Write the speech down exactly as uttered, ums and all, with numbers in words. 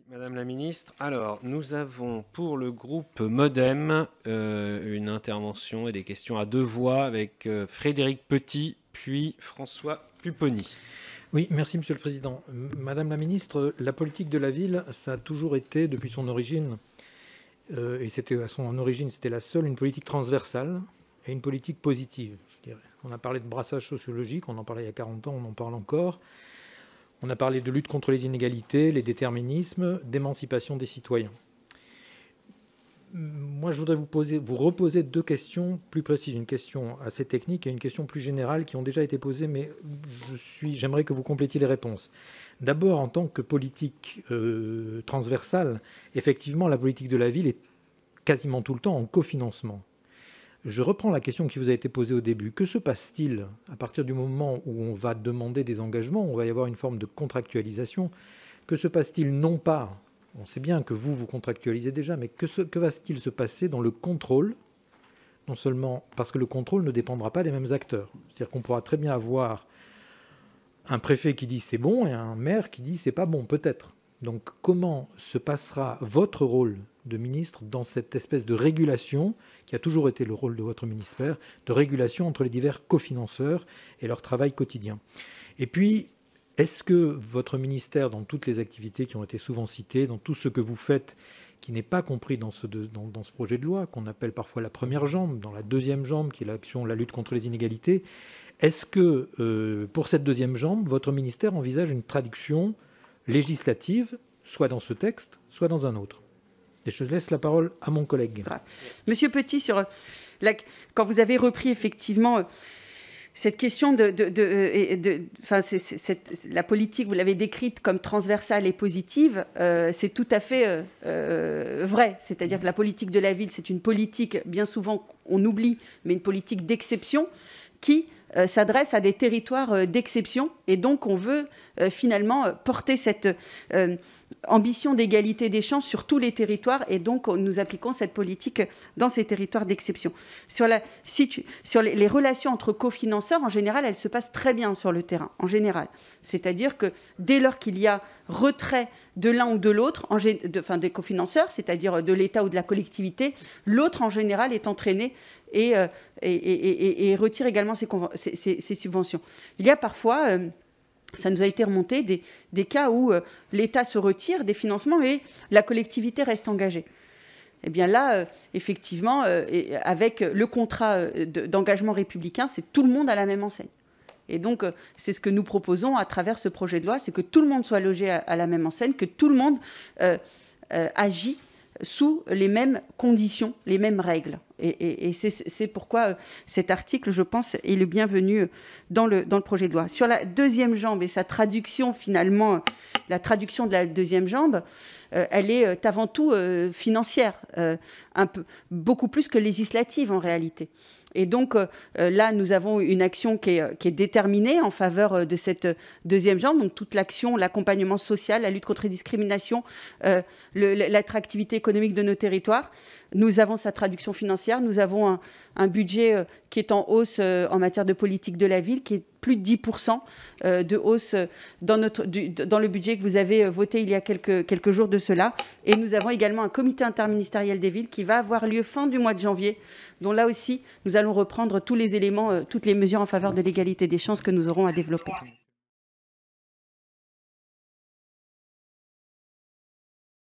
Madame la Ministre. Alors, nous avons pour le groupe Modem euh, une intervention et des questions à deux voix avec euh, Frédéric Petit, puis François Pupponi. Oui, merci Monsieur le Président. Madame la Ministre, la politique de la ville, ça a toujours été, depuis son origine, euh, et c'était à son origine, c'était la seule, une politique transversale et une politique positive, je dirais. On a parlé de brassage sociologique, on en parlait il y a quarante ans, on en parle encore. On a parlé de lutte contre les inégalités, les déterminismes, d'émancipation des citoyens. Moi, je voudrais vous, poser, vous reposer deux questions plus précises, une question assez technique et une question plus générale qui ont déjà été posées, mais je suis, j'aimerais que vous complétiez les réponses. D'abord, en tant que politique euh, transversale, effectivement, la politique de la ville est quasiment tout le temps en cofinancement. Je reprends la question qui vous a été posée au début. Que se passe-t-il à partir du moment où on va demander des engagements, où on va y avoir une forme de contractualisation? Que se passe-t-il non pas, on sait bien que vous, vous contractualisez déjà, mais que, se, que va-t-il se passer dans le contrôle? Non seulement parce que le contrôle ne dépendra pas des mêmes acteurs. C'est-à-dire qu'on pourra très bien avoir un préfet qui dit c'est bon et un maire qui dit c'est pas bon, peut-être. Donc comment se passera votre rôle de ministre dans cette espèce de régulation qui a toujours été le rôle de votre ministère, de régulation entre les divers cofinanceurs et leur travail quotidien? Et puis, est-ce que votre ministère, dans toutes les activités qui ont été souvent citées, dans tout ce que vous faites, qui n'est pas compris dans ce, de, dans, dans ce projet de loi, qu'on appelle parfois la première jambe, dans la deuxième jambe, qui est l'action, la lutte contre les inégalités, est-ce que, euh, pour cette deuxième jambe, votre ministère envisage une traduction législative, soit dans ce texte, soit dans un autre? Et je laisse la parole à mon collègue. Monsieur Petit, sur la, quand vous avez repris effectivement cette question de, de, de, de, enfin, c'est, c'est, c'est, la politique, vous l'avez décrite comme transversale et positive, euh, c'est tout à fait euh, vrai. C'est-à-dire que la politique de la ville, c'est une politique, bien souvent on oublie, mais une politique d'exception qui euh, s'adresse à des territoires euh, d'exception. Et donc on veut euh, finalement porter cette euh, ambition d'égalité des chances sur tous les territoires, et donc nous appliquons cette politique dans ces territoires d'exception. Sur, la, situ, sur les, les relations entre cofinanceurs, en général, elles se passent très bien sur le terrain, en général. C'est-à-dire que dès lors qu'il y a retrait de l'un ou de l'autre, de, enfin des cofinanceurs, c'est-à-dire de l'État ou de la collectivité, l'autre en général est entraîné et, euh, et, et, et, et retire également ses, ses, ses, ses subventions. Il y a parfois... Euh, ça nous a été remonté des, des cas où euh, l'État se retire des financements et la collectivité reste engagée. Eh bien là, euh, effectivement, euh, et avec le contrat euh, de, d'engagement républicain, c'est tout le monde à la même enseigne. Et donc, euh, c'est ce que nous proposons à travers ce projet de loi, c'est que tout le monde soit logé à, à la même enseigne, que tout le monde euh, euh, agit sous les mêmes conditions, les mêmes règles. Et, et, et c'est, c'est pourquoi cet article, je pense, est le bienvenu dans le, dans le projet de loi. Sur la deuxième jambe et sa traduction, finalement, la traduction de la deuxième jambe, euh, elle est avant tout euh, financière, euh, un peu, beaucoup plus que législative en réalité. Et donc euh, là, nous avons une action qui est, qui est déterminée en faveur de cette deuxième jambe. Donc toute l'action, l'accompagnement social, la lutte contre les discriminations, euh, le, l'attractivité économique de nos territoires. Nous avons sa traduction financière. Nous avons un, un budget euh, qui est en hausse euh, en matière de politique de la ville, qui est plus de dix pour cent euh, de hausse dans, notre, du, dans le budget que vous avez voté il y a quelques, quelques jours de cela. Et nous avons également un comité interministériel des villes qui va avoir lieu fin du mois de janvier, dont là aussi, nous allons reprendre tous les éléments, euh, toutes les mesures en faveur de l'égalité des chances que nous aurons à développer.